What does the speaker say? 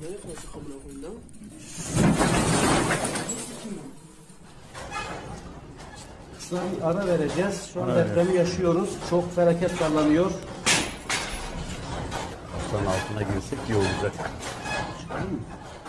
Kısa bir ara vereceğiz. Şu an depremi yaşıyoruz. Çok felaket sallanıyor. Hastanın altına girsek iyi olacak. Çıkalım mı?